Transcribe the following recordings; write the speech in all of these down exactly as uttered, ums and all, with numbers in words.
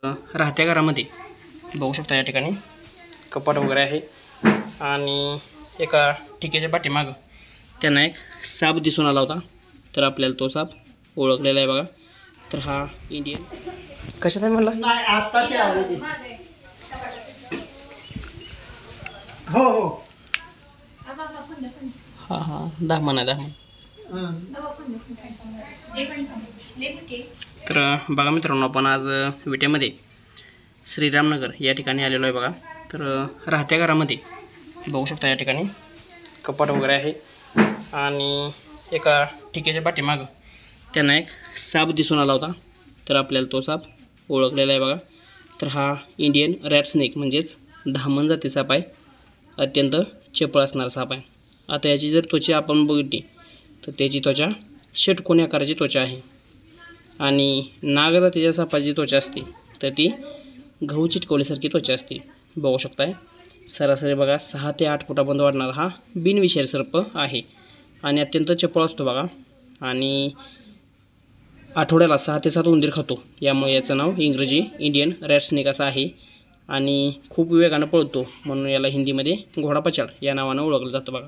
राहत्या घरामध्ये बघू शकता या ठिकाणी कपाट वगैरे आहे आणि एका ठिकेच्या पाठीमागं त्यांना एक साप दिसून आला होता, तर आपल्याला तो साप ओळखलेला आहे बघा. तर हा इंडियन कशात आहे म्हणला? नाही आता ते आले ते. हो हो हां हां दहा म्हणा दहा म्हणा. तर बघा मित्रांनो, आपण आज विट्यामध्ये श्रीरामनगर या ठिकाणी आलेलो आहे बघा. तर राहत्या घरामध्ये बघू शकता या ठिकाणी कपाट वगैरे आहे आणि एका ठिकेच्या पाठीमागं त्यांना एक साप दिसून आला होता, तर आपल्याला तो साप ओळखलेला आहे बघा. तर हा इंडियन रॅट स्नेक म्हणजेच धामण जाती साप आहे. अत्यंत चपळ असणारा साप आहे. आता याची जर त्वचा आपण बघितली तर त्याची त्वचा षटकोनी आकाराची त्वचा आहे आणि नाग जातीच्या सापाची त्वचा असते तर ती गहू चिटकवल्यासारखी त्वचा असते. बघू शकताय सरासरी बघा सहा ते आठ फुटापर्यंत वाढणारा हा बिनविषारी सर्प आहे आणि अत्यंत चपळ असतो बघा. आणि आठवड्याला सहा ते सात उंदीर खातो, यामुळे याचं नाव इंग्रजी इंडियन रॅट स्नेक असं आहे. आणि खूप वेगानं पळतो म्हणून याला हिंदीमध्ये घोडापछाड या नावानं ओळखलं जातं बघा.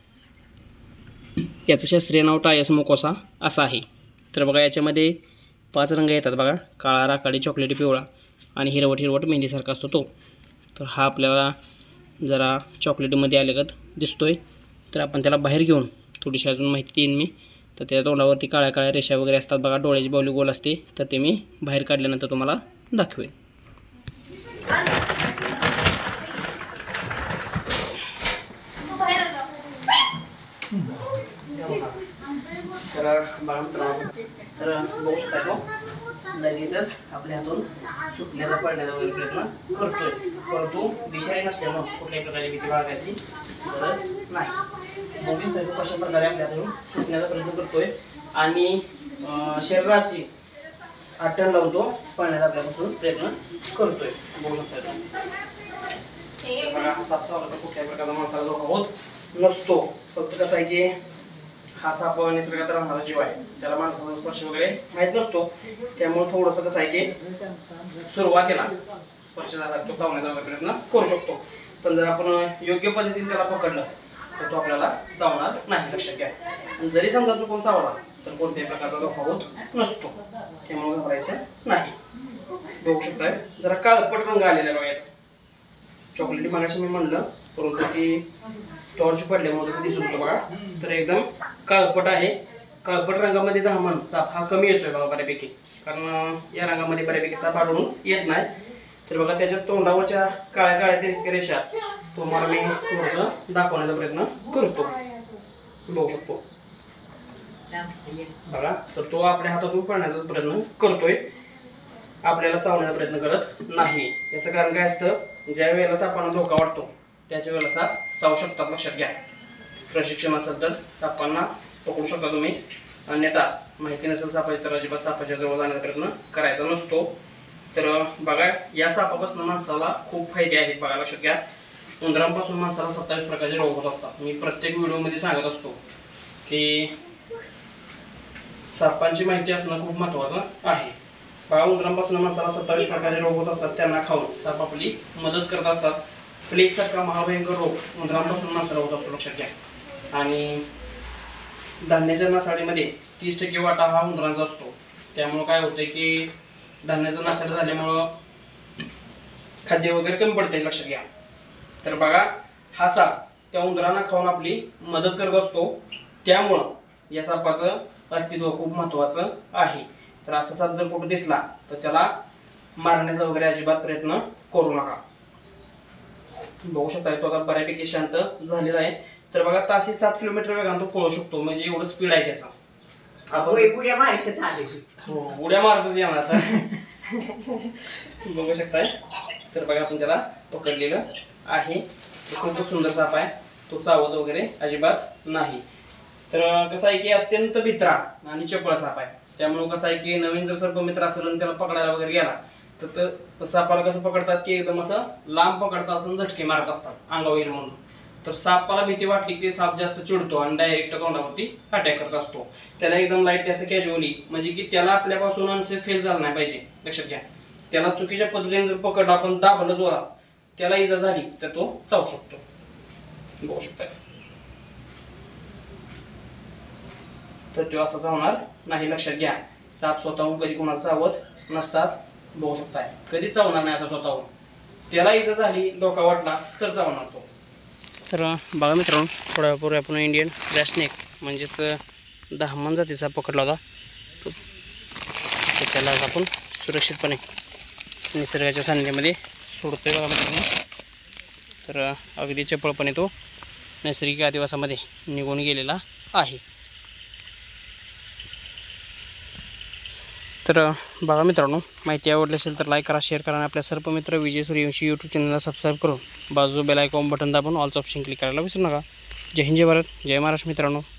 याचं शास्त्रीय नाव टायस मुकोसा असं आहे. तर बघा याच्यामध्ये पाच रंग येतात बघा, काळा, राखाडी, चॉकलेटी, पिवळा आणि हिरवट हिरवट मेहंदीसारखा असतो तो. तर हा आपल्याला जरा चॉकलेटीमध्ये आलेगत दिसतोय. तर आपण त्याला बाहेर घेऊन थोडीशी अजून माहिती देईन मी. तर त्या तोंडावरती काळ्या काळ्या रेषा वगैरे असतात बघा, डोळ्याची बाहुली गोल असते, तर ते मी बाहेर काढल्यानंतर तुम्हाला दाखवेन. तर बघा मित्रांनो, तर बघू शकता तो लगेचच आपल्या हातून सुटण्याचा पडण्याचा वगैरे प्रयत्न करतोय, परंतु विषारी नसल्यामुळं कुठल्याही प्रकारची भीती बाळगायची गरज नाही. बघू शकता तो कशा प्रकारे आपल्या हातून सुटण्याचा प्रयत्न करतोय आणि शरीराची आठवण लावून तो पळण्याचा आपल्यापासून प्रयत्न करतोय. बघू शकता बघा हा साप चावला तर कुठल्याही प्रकारचा माणसाला धोका होत नसतो. फक्त कसं आहे की हा साप निसर्गात राहणारा जीव आहे, त्याला माणसाचा स्पर्श वगैरे माहीत नसतो, त्यामुळे थोडंसं कसं आहे की सुरुवातीला स्पर्श झाला तो चावण्याचा प्रयत्न करू शकतो. पण जर आपण योग्य पद्धतीने त्याला पकडलं तर तो आपल्याला चावणार नाही, लक्षात घ्या. जरी समजा चुकून चावला तर कोणत्याही प्रकारचा धोका होत नसतो, त्यामुळे घाबरायचं नाही. बघू शकताय जरा काळपट रंग आलेला बघा याचा. चॉकलेटी मागाशी मी म्हणलं, परंतु ती टॉर्च पडल्यामुळे तसं दिसत होतं बघा. तर एकदम काळपट आहे. काळपट रंगामध्ये धामण साप हा कमी येतोय बघा बऱ्यापैकी, कारण या रंगामध्ये बऱ्यापैकी साप आढळून येत नाही. तर बघा त्याच्या तोंडावरच्या काळ्या काळ्या रेषा तुम्हाला मी थोडंसं दाखवण्याचा प्रयत्न करतो. बघू शकतो बघा. तर तो आपल्या हातातून पळण्याचा प्रयत्न करतोय, आपल्याला चावण्याचा प्रयत्न करत नाही. याचं कारण काय असतं, ज्या वेळेला सापांना धोका वाटतो त्याच्या वेळेला साप चावू शकतात, लक्षात घ्या. प्रशिक्षण असेल तर सापांना पकडू शकता तुम्ही, अन्यथा माहिती नसेल सापाची तर अजिबात सापाच्या जवळ जाण्याचा प्रयत्न करायचा नसतो. तर बघा या सापापासून माणसाला खूप फायदे आहेत बघा, लक्षात घ्या. उंदरांपासून माणसाला सत्तावीस प्रकारचे रोग होत असतात. मी प्रत्येक व्हिडिओमध्ये सांगत असतो की सापांची माहिती असणं खूप महत्त्वाचं आहे. बघा उंदरांपासून माणसाला सत्तावीस प्रकारचे रोग होत असतात, त्यांना खाऊन साप आपली मदत करत असतात. प्लेग सारखा महाभयंकर रोग उंदरांपासून माणसाला होत असतो, लक्षात घ्या. आणि धान्याच्या नासाडीमध्ये तीस टक्के वाटा हा उंदरांचा असतो, त्यामुळं काय होतंय की धान्याचं नासाड झाल्यामुळं खाद्य वगैरे कमी पडते, लक्षात घ्या. तर बघा हा साप त्या उंदरांना खाऊन आपली मदत करत असतो, त्यामुळं या सापाचं अस्तित्व खूप महत्त्वाचं आहे. तर असा साप जर कुठं दिसला तर त्याला मारण्याचा वगैरे अजिबात प्रयत्न करू नका. बघू शकता तो आता बऱ्यापैकी शांत झालेला आहे. तर बघा ताशी सात किलोमीटर वेगाने तो पळू शकतो, म्हणजे एवढं स्पीड आहे त्याचा. आपण उड्या मारतच आले, हो उड्या मारतच येणार आता. बघू शकताय. तर बघा आपण त्याला पकडलेलं आहे. खूप सुंदर साप आहे, तो चावत वगैरे अजिबात नाही. तर कसं आहे की अत्यंत भित्रा आणि चपळ साप आहे, त्यामुळे कसं आहे की नवीन जर सर्प मित्र असेल आणि त्याला पकडायला वगैरे गेला तर सापाला कसं पकडतात की एकदम असं लांब पकडतात, असं झटके मारत असतात अंगावर येईल म्हणून. तर सापाला भीती वाटली की साप जास्त चिडतो आणि डायरेक्ट तोंडावरती अटॅक करत असतो. त्याला एकदम लाईटली असं कॅज्युअली, म्हणजे की त्याला आपल्यापासून फेल झालं नाही पाहिजे, लक्षात घ्या. त्याला चुकीच्या पद्धतीने जर पकडला आपण दाबलं जोरात त्याला इजा झाली तर तो चावू शकतो. बघू शकता तर तो असा चावणार नाही. लक्षात घ्या साप स्वतःहून कधी कोणाला चावत नसतात. बघू शकताय कधी चावणार नाही असा स्वतःहून. त्याला इजा झाली धोका वाटला तर चावणार तो. तर बघा मित्रांनो थोड्यापूर्वी आपण इंडियन रॅस्नेक म्हणजेच दहामन जातीचा पकडला होता. तो त्याला आपण सुरक्षितपणे निसर्गाच्या सान्निध्यामध्ये सोडतोय बघा मित्रांनो. तर अगदी चपळपणे तो नैसर्गिक अधिवासामध्ये निघून गेलेला आहे. तर बघा मित्रांनो माहिती आवडली असेल तर लाईक करा, शेअर करा आणि आपल्या सर्व मित्र विजय सूर्यवंशी यूट्यूब चॅनलला सबस्क्राईब करून बाजू बेल आयकॉन बटन दाबून ऑलचं ऑप्शन क्लिक करायला विसरू नका. जय हिंद, जय भारत, जय महाराष्ट्र मित्रांनो.